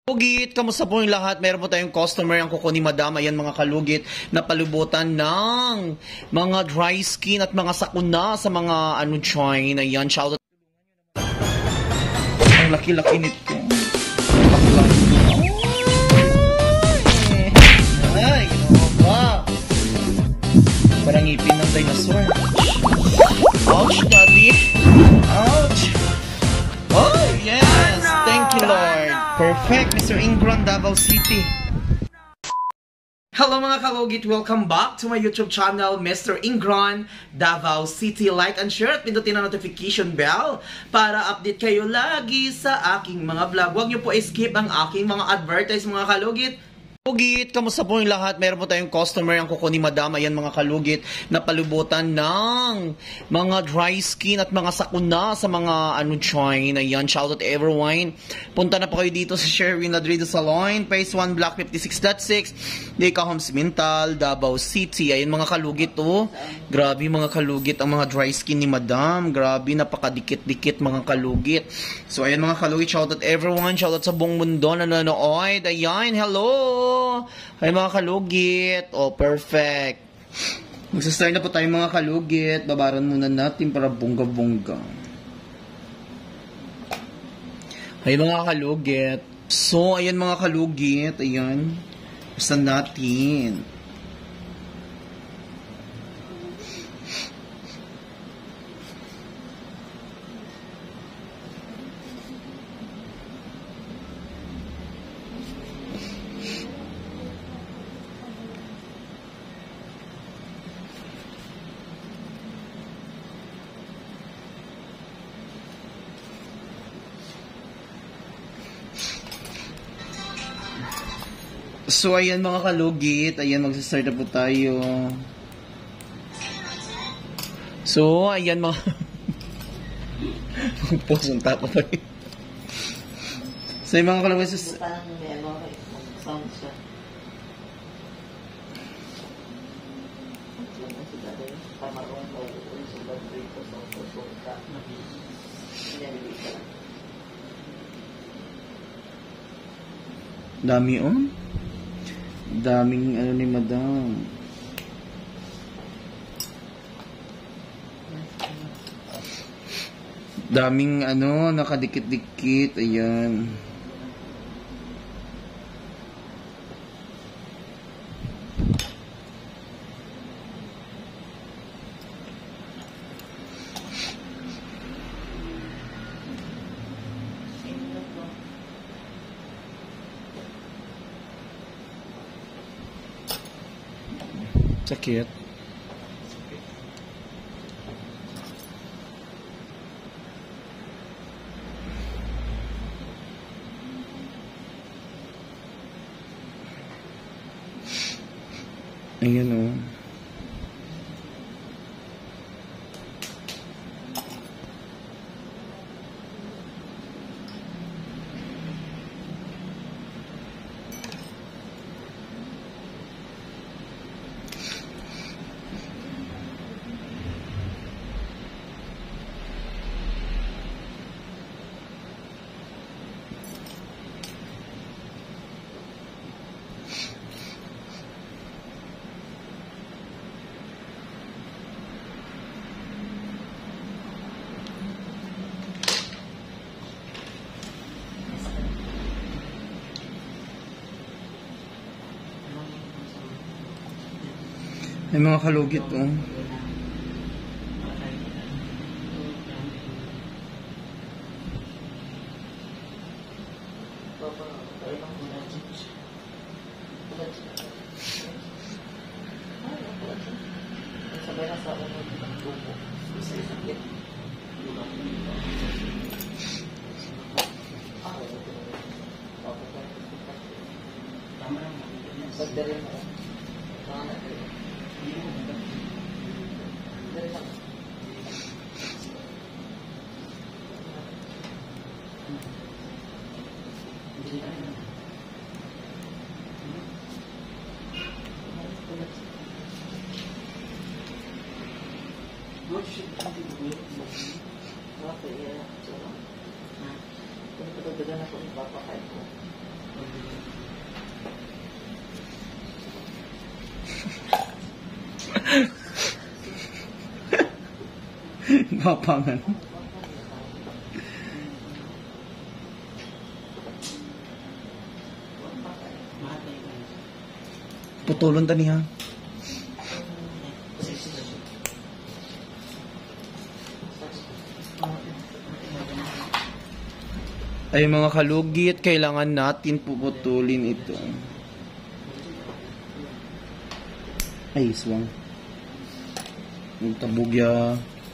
Kalugit, kamusta po yung lahat? Meron po tayong customer ang kuko ni Madam. Ayan mga kalugit na palubutan ng mga dry skin at mga sakuna sa mga chain. Ayan, shoutout. Ang laki-laki nito. Ay, ba? Parang ngipin ng dinosaur. Ouch, daddy. Ouch. Oh, yes. Thank you, Lord. Perfect, Mr. Ingron, Davao City. Hello mga kalugit, welcome back to my YouTube channel, Mr. Ingron, Davao City. Like and share at pindutin ang notification bell para update kayo lagi sa aking mga vlog. Huwag niyo po skip ang aking mga advertise mga kalugit. Kalugit, kamusta po yung lahat? Meron po tayong customer ang kuko ni Madam. Ayan mga kalugit na palubutan ng mga dry skin at mga sakuna sa mga chain. Ayan, shoutout everyone. Punta na po kayo dito sa Sherwin Ladrido Salon, Phase 1, Block 56.6, Deca Homes Mintal, Davao City. Ayan mga kalugit oh. Grabe mga kalugit ang mga dry skin ni Madam. Grabe, napakadikit-dikit mga kalugit. So ayan mga kalugit, shoutout everyone. Shoutout sa buong mundo na nanonood. Ayan, hello! Ay mga kalugit. Oh, perfect. Magsastart na po tayo mga kalugit. Babaran muna natin para bongga-bongga. Ay mga kalugit. So, ayan mga kalugit. Ayan. Basta natin. So, ayan mga kalugit. Ayan, magsastart na po tayo. So, ayan mga... Pagpos ang tapo pa rin. So, ayan mga kalugit. Dami daming ni Madam. Daming nakadikit-dikit. Ayan. Sakit. Ayan o. Ay mga kalugit oh. Mapangan. Putulon tani ha. Ay mga kalugit, kailangan natin puputulin ito. Ay, swang. Magtabugya.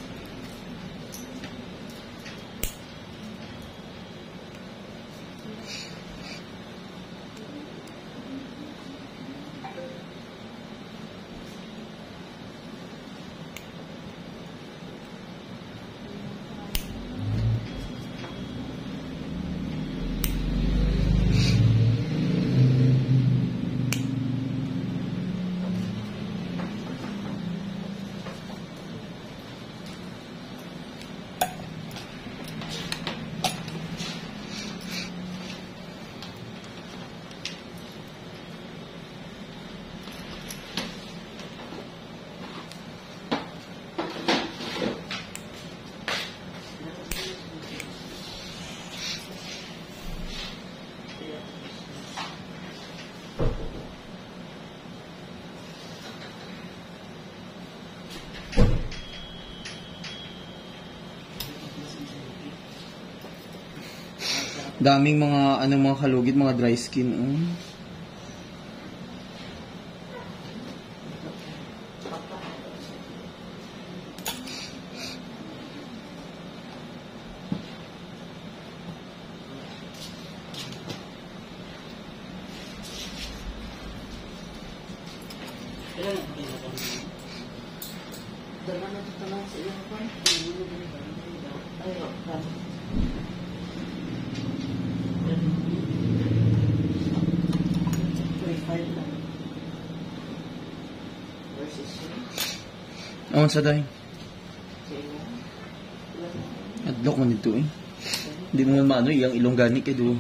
Daming mga kalugit, mga dry skin. Awan sa day. Adlock man dito eh. Hindi mo man maano yung ilonggani kay do.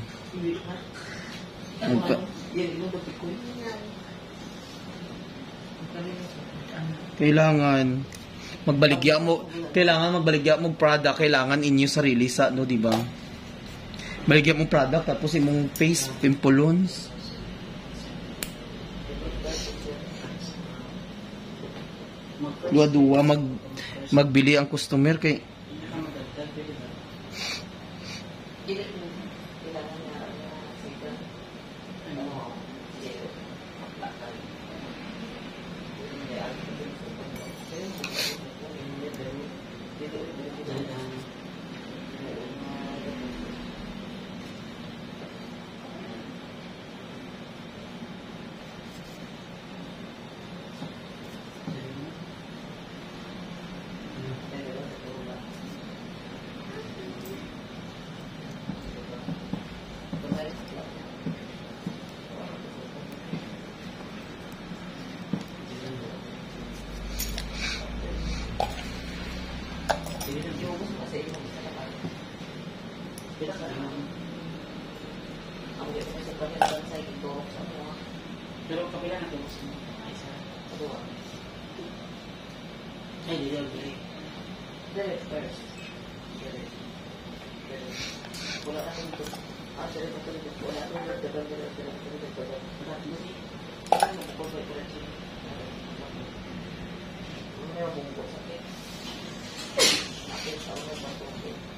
Kailangan magbaligya mo product, kailangan inyo sarili sa no, di ba? Baligya mo product tapos imong face pimpolons. Duwa-duwa magbili ang customer kay pero kapila na po sa ay sa dua. Ay di dili. Dili first. Wala na ito. Sa ito ito wala na ito ito. Ano po ba ito? Ano po po sa akin? Akin sa ulo pa po.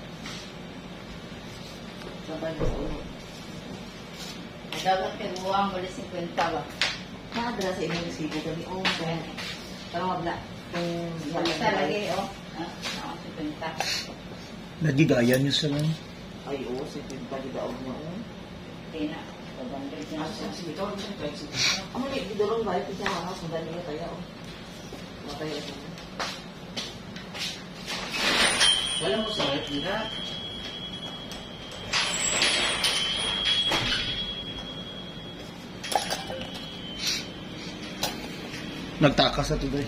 Sabay sa ulo. Dapat kay buwang bali 50 ba? Kadra sa inyong resibo kami. Oh, kaya. Tawag na. Kung Basta lagi oh. Ah, 50. nagigaya niyo sa lang. ay, oo, sa pagdaog mo. Kaya na. Pabandog na siya. Sige, ito, ang mga idolong bahay ko siya, mga sundan nila tayo. Mataya siya. Wala mo sa bahay, nila. Nagtaka sa tuloy.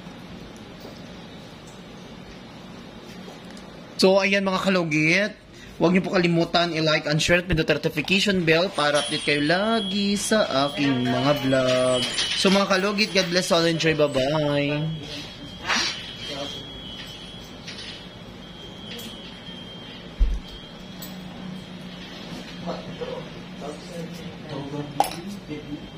So, ayan mga kalugit. Huwag niyo po kalimutan i-like and share at pindutin notification bell para update kayo lagi sa aking mga vlog. So mga kalugit, God bless all, enjoy, bye-bye. Tawag sa